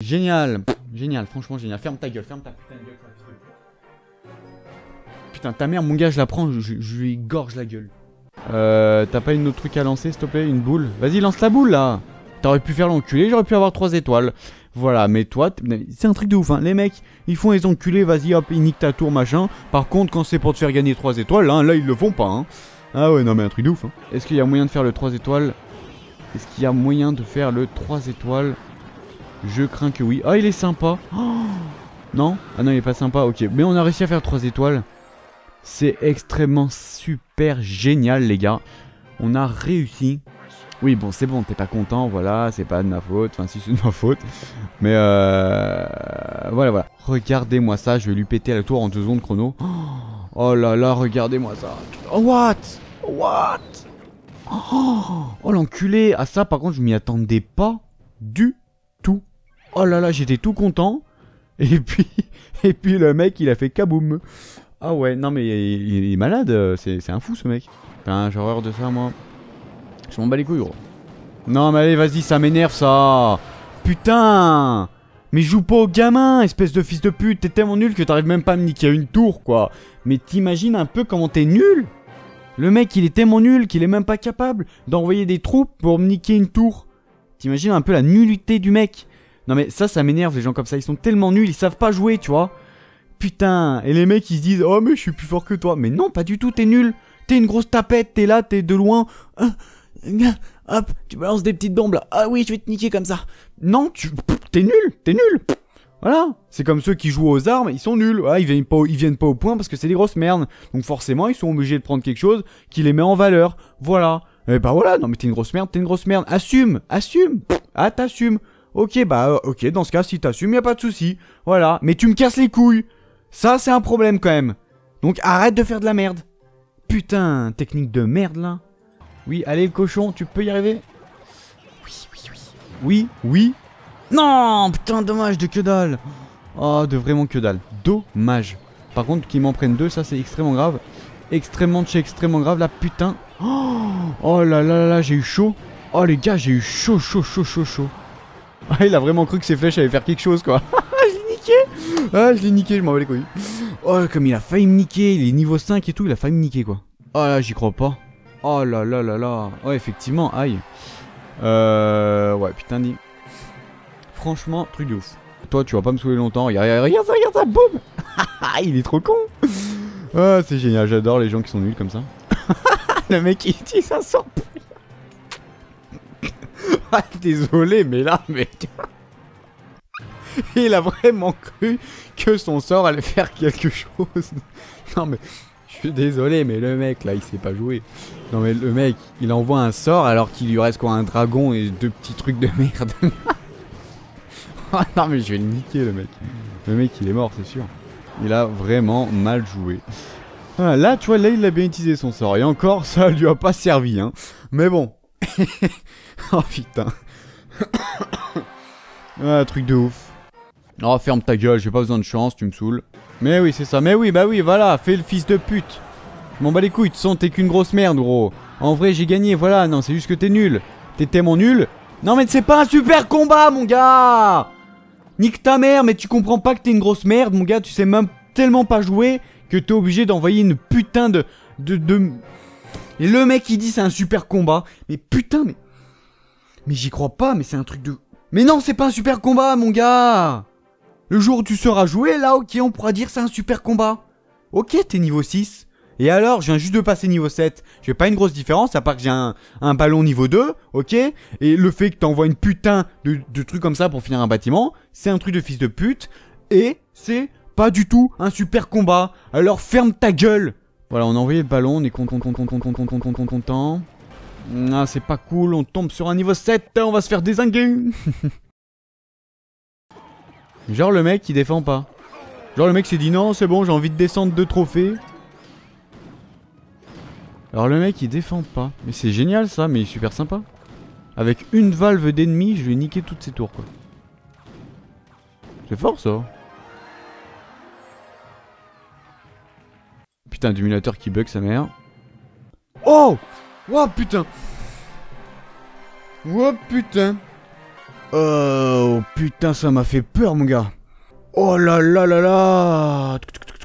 Génial. Pff, génial, franchement génial. Ferme ta gueule, ferme ta putain de gueule. Putain, ta mère, mon gars, je la prends, je lui gorge la gueule. T'as pas une autre truc à lancer, s'il te plaît? Une boule? Vas-y, lance la boule, là. T'aurais pu faire l'enculé, j'aurais pu avoir 3 étoiles. Voilà, mais toi, c'est un truc de ouf, hein. Les mecs, ils font les enculés, vas-y, hop, ils niquent ta tour, machin. Par contre, quand c'est pour te faire gagner 3 étoiles, hein, là, ils le font pas, hein. Ah ouais, non, mais un truc de ouf, hein. Est-ce qu'il y a moyen de faire le 3 étoiles? Est-ce qu'il y a moyen de faire le 3 étoiles? Je crains que oui. Ah, il est sympa. Oh, non? Ah non, il est pas sympa, ok. Mais on a réussi à faire 3 étoiles. C'est extrêmement super génial, les gars. On a réussi. Oui, bon, c'est bon, t'es pas content, voilà, c'est pas de ma faute. Enfin, si, c'est de ma faute. Mais voilà, voilà. Regardez-moi ça, je vais lui péter à la tour en 2 secondes chrono. Oh là là, regardez-moi ça. Oh, what? What? Oh, l'enculé. Ah, ça, par contre, je m'y attendais pas du tout. Oh là là, j'étais tout content. Et puis le mec, il a fait kaboum. Ah ouais, non mais il est malade, c'est un fou ce mec. Putain, j'ai horreur de ça moi. Je m'en bats les couilles gros. Non mais allez vas-y, ça m'énerve ça. Putain. Mais joue pas au gamin, espèce de fils de pute. T'es tellement nul que t'arrives même pas à me niquer une tour quoi. Mais t'imagines un peu comment t'es nul. Le mec il est tellement nul qu'il est même pas capable d'envoyer des troupes pour me niquer une tour. T'imagines un peu la nullité du mec. Non mais ça m'énerve les gens comme ça, ils sont tellement nuls, ils savent pas jouer tu vois. Putain, et les mecs ils se disent oh mais je suis plus fort que toi. Mais non pas du tout, t'es nul. T'es une grosse tapette, t'es là, t'es de loin. Hop, tu balances des petites bombes là. Ah oui je vais te niquer comme ça. Non, t'es nul, t'es nul. Voilà, c'est comme ceux qui jouent aux armes, ils sont nuls. Voilà, ils viennent pas au point parce que c'est des grosses merdes. Donc forcément ils sont obligés de prendre quelque chose qui les met en valeur. Voilà. Et bah voilà, non mais t'es une grosse merde, t'es une grosse merde. Assume, assume. Ah t'assumes. Ok bah ok, dans ce cas si t'assumes y a pas de souci. Voilà, mais tu me casses les couilles. Ça, c'est un problème quand même. Donc arrête de faire de la merde. Putain, technique de merde là. Oui, allez le cochon, tu peux y arriver? Oui, oui, oui. Oui, oui. Non, putain, dommage de que dalle. Oh, de vraiment que dalle. Dommage. Par contre, qu'ils m'en prennent 2, ça c'est extrêmement grave. Extrêmement de chez extrêmement grave là, putain. Oh là là là là, j'ai eu chaud. Oh les gars, j'ai eu chaud, chaud, chaud, chaud, chaud. Ah, il a vraiment cru que ses flèches allaient faire quelque chose quoi. Ah, je l'ai niqué, je m'en bats les couilles. Oh, comme il a failli me niquer, il est niveau 5 et tout, il a failli me niquer quoi. Oh là, j'y crois pas. Oh là là là là. Ouais, effectivement, aïe. Ouais, putain, dit. Franchement, truc de ouf. Toi, tu vas pas me saouler longtemps. Regarde ça, boum. Il est trop con. Ah, c'est génial, j'adore les gens qui sont nuls comme ça. Le mec, il dit ça sort plus. Ah, désolé, mais là, mec. Il a vraiment cru que son sort allait faire quelque chose. Non mais, je suis désolé, mais le mec là, il sait pas jouer. Non mais le mec, il envoie un sort alors qu'il lui reste quoi, un dragon et 2 petits trucs de merde. Oh non mais je vais le niquer le mec. Le mec il est mort, c'est sûr. Il a vraiment mal joué. Voilà, là tu vois, là il a bien utilisé son sort. Et encore, ça lui a pas servi hein. Mais bon. Oh putain. Ah, truc de ouf. Oh, ferme ta gueule, j'ai pas besoin de chance, tu me saoules. Mais oui, c'est ça, mais oui, bah oui, voilà, fais le fils de pute. Je m'en bats les couilles, tu sens t'es qu'une grosse merde, gros. En vrai, j'ai gagné, voilà, non, c'est juste que t'es nul. T'es tellement nul. Non, mais c'est pas un super combat, mon gars. Nique ta mère, mais tu comprends pas que t'es une grosse merde, mon gars, tu sais même tellement pas jouer que t'es obligé d'envoyer une putain de... Et le mec, il dit c'est un super combat. Mais putain, mais j'y crois pas, mais c'est un truc de... Mais non, c'est pas un super combat, mon gars. Le jour où tu seras joué, là, ok, on pourra dire c'est un super combat. Ok, t'es niveau 6. Et alors, je viens juste de passer niveau 7. J'ai pas une grosse différence, à part que j'ai un ballon niveau 2, ok. Et le fait que t'envoies une putain de truc comme ça pour finir un bâtiment, c'est un truc de fils de pute. Et c'est pas du tout un super combat. Alors ferme ta gueule. Voilà, on a envoyé le ballon, on est content. Ah, c'est pas cool, on tombe sur un niveau 7, on va se faire dézinguer. Genre le mec il défend pas. Genre le mec s'est dit non c'est bon j'ai envie de descendre 2 trophées. Alors le mec il défend pas. Mais c'est génial ça, mais il est super sympa. Avec une valve d'ennemis je vais niquer toutes ses tours quoi. C'est fort ça. Putain d'émulateur qui bug sa mère. Oh. Oh putain. Oh putain. Oh putain, ça m'a fait peur, mon gars. Oh là là là là.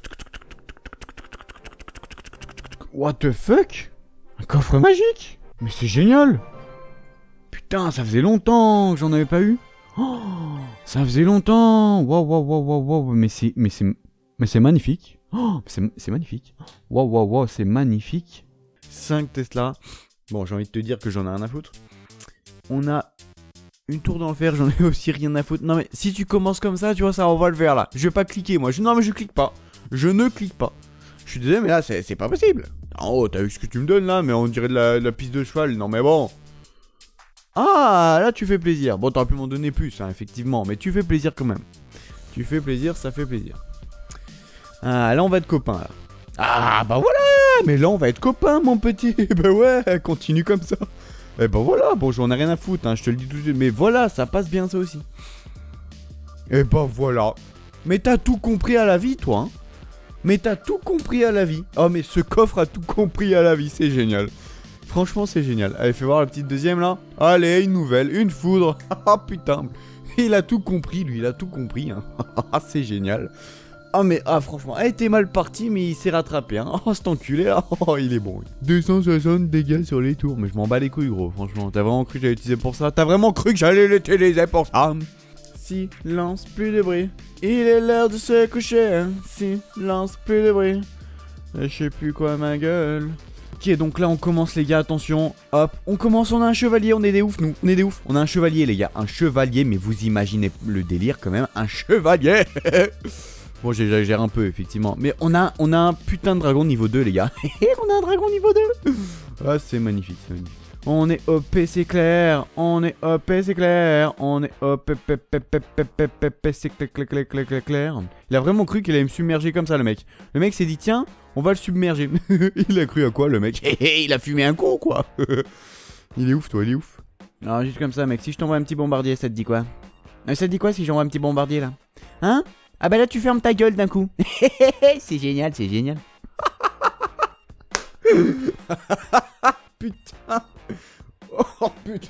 What the fuck? Un coffre magique? Mais c'est génial. Putain, ça faisait longtemps que j'en avais pas eu. Oh, ça faisait longtemps. Waouh, waouh, waouh, waouh, waouh. Mais c'est magnifique. Oh, c'est magnifique. Waouh, waouh, waouh, c'est magnifique. 5 Tesla. Bon, j'ai envie de te dire que j'en ai rien à foutre. On a une tour dans le fer, j'en ai aussi rien à foutre. Non mais si tu commences comme ça, tu vois, ça on va le faire là. Je vais pas cliquer moi. Non mais je clique pas. Je ne clique pas. Je suis désolé mais là c'est pas possible. Oh, t'as vu ce que tu me donnes là? Mais on dirait de la piste de cheval. Non mais bon. Ah, là tu fais plaisir. Bon, t'aurais pu m'en donner plus, hein, effectivement. Mais tu fais plaisir quand même. Tu fais plaisir, ça fait plaisir. Ah, là on va être copains là. Ah, bah voilà. Mais là on va être copains mon petit. Bah ouais, continue comme ça. Et bah voilà, bon j'en ai rien à foutre, hein, je te le dis tout de suite. Mais voilà, ça passe bien ça aussi. Et bah voilà. Mais t'as tout compris à la vie toi, hein. Mais t'as tout compris à la vie. Oh mais ce coffre a tout compris à la vie, c'est génial. Franchement c'est génial. Allez, fais voir la petite deuxième là. Allez, une nouvelle, une foudre. Ah putain. Il a tout compris lui, il a tout compris, hein. C'est génial. Ah mais, ah franchement, elle était mal partie mais il s'est rattrapé, hein. Oh cet enculé là, oh il est bon. 260 dégâts sur les tours, mais je m'en bats les couilles gros, franchement. T'as vraiment cru que j'allais l'utiliser pour ça? T'as vraiment cru que j'allais l'utiliser pour ça? Silence, plus de bruit. Il est l'heure de se coucher, hein. Silence, plus de bruit. Je sais plus quoi ma gueule. Ok, donc là on commence les gars, attention. Hop, on commence, on a un chevalier, on est des oufs nous. On est des oufs. On a un chevalier les gars, un chevalier, mais vous imaginez le délire quand même, un chevalier. Bon, j'exagère un peu, effectivement. Mais on a un putain de dragon niveau 2, les gars. On a un dragon niveau 2. Ah, c'est magnifique, c'est magnifique. On est OP, c'est clair. On est OP, c'est clair. On est OP, c'est clair. Il a vraiment cru qu'il allait me submerger comme ça, le mec. Le mec s'est dit, tiens, on va le submerger. Il a cru à quoi, le mec? Il a fumé un con, quoi. Il est ouf, toi, il est ouf. Alors, juste comme ça, mec, si je t'envoie un petit bombardier, ça te dit quoi? Ça te dit quoi si j'envoie un petit bombardier, là? Hein? Ah bah là tu fermes ta gueule d'un coup. C'est génial, c'est génial. Putain. Oh putain.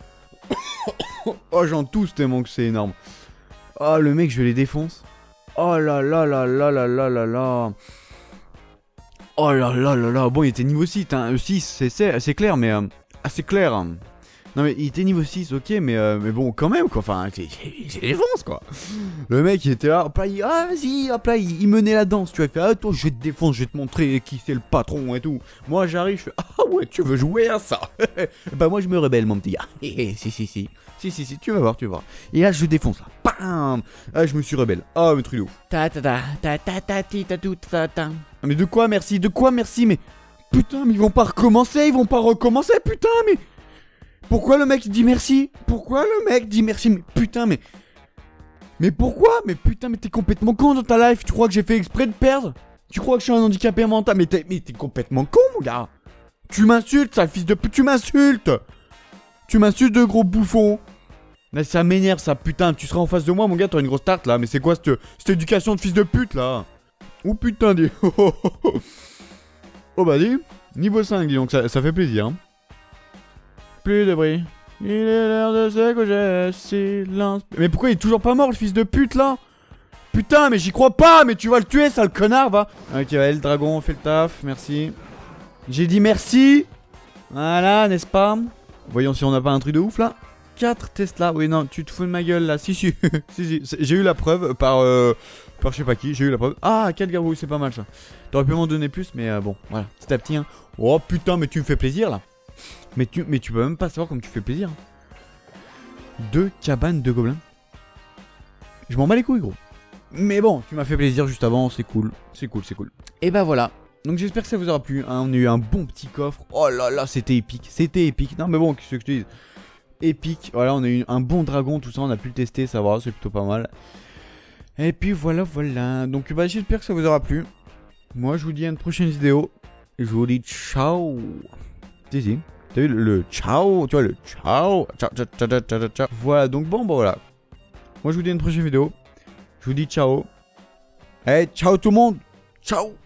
Oh j'en tousse tellement que c'est énorme. Oh le mec je les défonce. Oh là là là là là là là là. Oh là là là là. Bon il était niveau 6, hein. 6 c'est clair mais... c'est clair. Hein. Non mais il était niveau 6, ok, mais bon, quand même, quoi, enfin, c'est défonce, quoi. Le mec, il était là, hop là, vas-y, hop là, il menait la danse, tu vois, il fait, ah, toi, je vais te défoncer, je vais te montrer qui c'est le patron et tout. Moi, j'arrive, je fais, ah ouais, tu veux jouer à ça? Bah, moi, je me rebelle, mon petit gars. Si, tu vas voir, tu vas voir. Et là, je défonce, là, bam. Ah, je me suis rebelle, ah, mais truc de ouf. Mais de quoi, merci, mais... Putain, mais ils vont pas recommencer, ils vont pas recommencer, putain, mais... Pourquoi le mec dit merci? Pourquoi le mec dit merci? Mais putain, mais pourquoi? Mais putain, mais t'es complètement con dans ta life. Tu crois que j'ai fait exprès de perdre? Tu crois que je suis un handicapé mental? Mais t'es complètement con, mon gars. Tu m'insultes, sale fils de pute, tu m'insultes. Tu m'insultes de gros bouffon. Mais ça m'énerve, ça, putain. Tu seras en face de moi, mon gars, t'auras une grosse tarte, là. Mais c'est quoi cette éducation de fils de pute, là? Oh putain, dis. Oh bah dis. Niveau 5, dis donc, ça fait plaisir, hein. Plus de bruit. Il est l'heure de se coucher. Silence. Mais pourquoi il est toujours pas mort, le fils de pute, là? Putain, mais j'y crois pas. Mais tu vas le tuer, sale connard, va. Ok, allez, le dragon, on fait le taf. Merci. J'ai dit merci. Voilà, n'est-ce pas? Voyons si on n'a pas un truc de ouf, là. 4 Tesla. Oui, non, tu te fous de ma gueule, là. Si. Si. J'ai eu la preuve par je sais pas qui. J'ai eu la preuve. Ah, 4 gargouilles, c'est pas mal, ça. T'aurais pu m'en donner plus, mais bon, voilà. Petit à petit, hein. Oh, putain, mais tu me fais plaisir, là. Mais tu peux même pas savoir comme tu fais plaisir. 2 cabanes de gobelins. Je m'en bats les couilles, gros. Mais bon, tu m'as fait plaisir juste avant, c'est cool. C'est cool. Et bah voilà. Donc j'espère que ça vous aura plu. Hein. On a eu un bon petit coffre. Oh là là, c'était épique. Non mais bon, qu'est-ce que je te dis? Épique. Voilà, on a eu un bon dragon, tout ça. On a pu le tester, ça va, c'est plutôt pas mal. Et puis voilà. Donc bah j'espère que ça vous aura plu. Moi, je vous dis à une prochaine vidéo. Et je vous dis ciao. Si. T'as vu le ciao, tu vois le ciao. Ciao. Voilà, donc bon, voilà. Moi je vous dis à une prochaine vidéo. Je vous dis ciao. Ciao tout le monde. Ciao.